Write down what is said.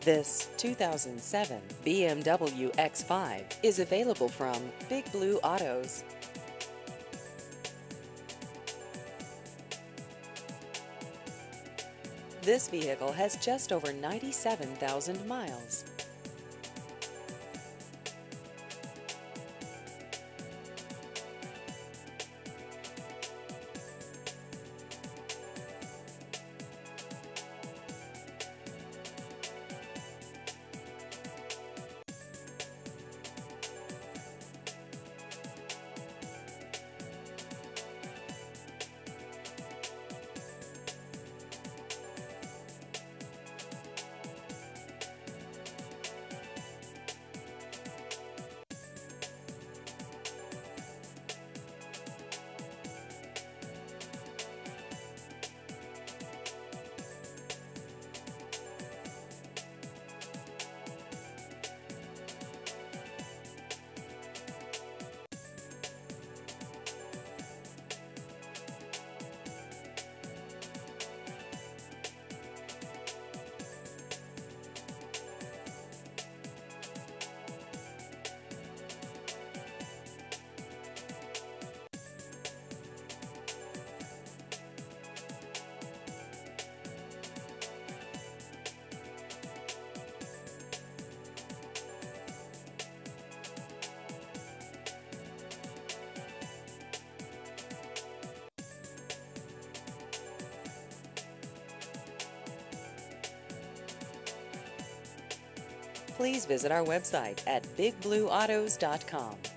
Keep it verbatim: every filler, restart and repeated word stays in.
This two thousand seven B M W X five is available from Big Blue Autos. This vehicle has just over ninety-seven thousand miles. Please visit our website at big blue autos dot com.